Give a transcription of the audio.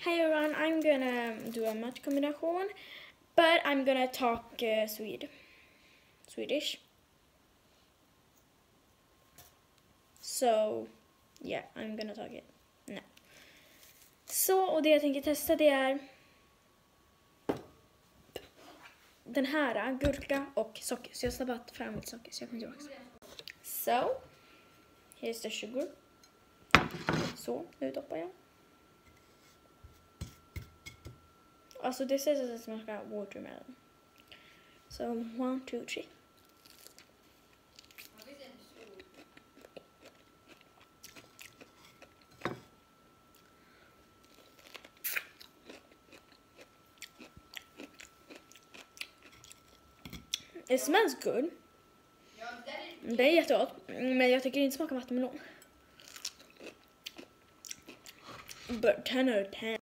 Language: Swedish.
Hi everyone, I'm gonna do a match combination, but I'm gonna talk Swedish. So, yeah, I'm gonna talk it now. Så, och det jag tänker testa det är den här, gurka och socker. Så jag har bara fram lite socker så jag kan tillbaka. So, here's the sugar. Så, nu doppar jag. Alltså det sägs att det smakar watermelon. So, 1, 2, 3. It smells good. Det är jättegott, men jag tycker inte smakar vattenmelon. But 10 out of 10.